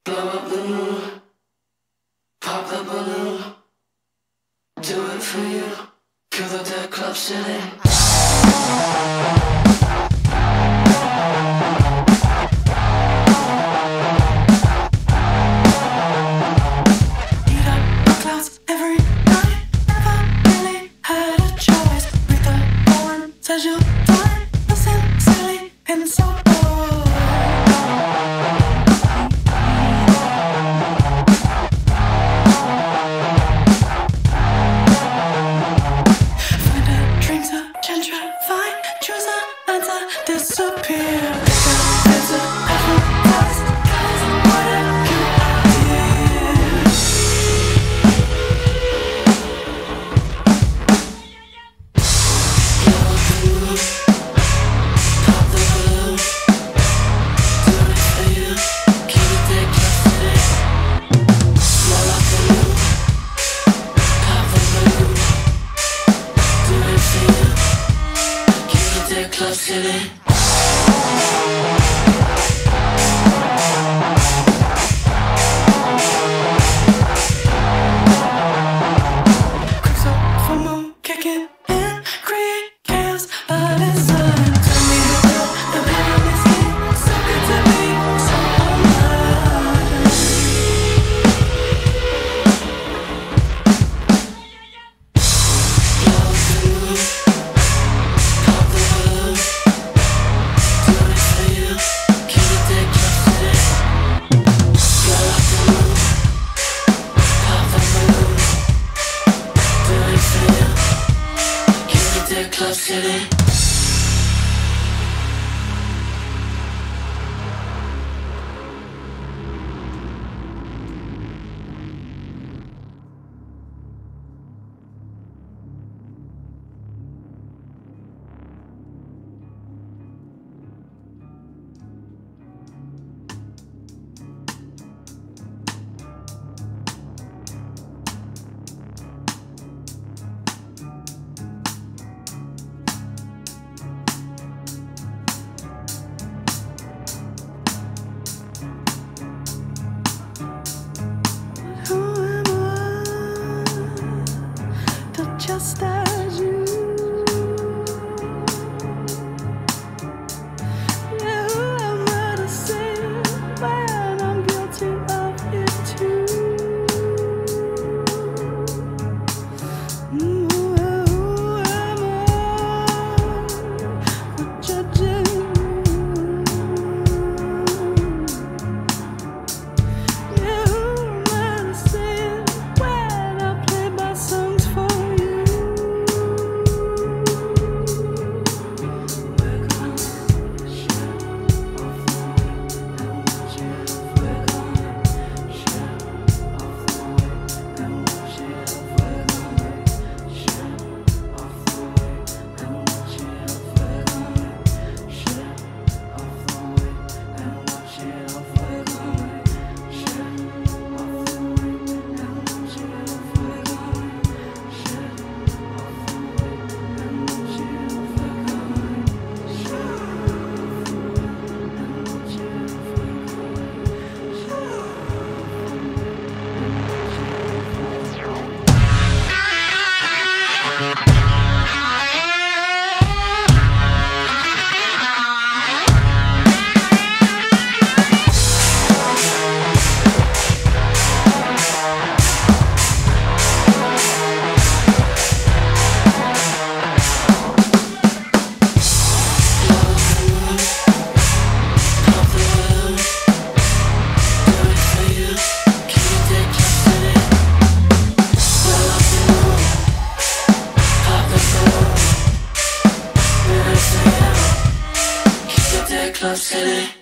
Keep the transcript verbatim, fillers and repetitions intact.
Blow up the moon, pop the balloon, do it for you, kill the dead club city. Says you're fine, listen silly and so bored. Find a dream to gentrify, choose a answer, disappear. There's a advertised guys, what a cute idea. Club City. Kicking in, create chaos by design. Tell me the real, the pain is in, so good to be so alive. Blow through, pop the balloon, do it for you, keep it dead Club City. Blow up the moon, pop the balloon, do it for you, keep it dead Club City. Just as you, yeah, who am I to say when I'm guilty of it too? Mm, who am I for judging you? Yeah, who am I to say when I play my songs for you? Club City.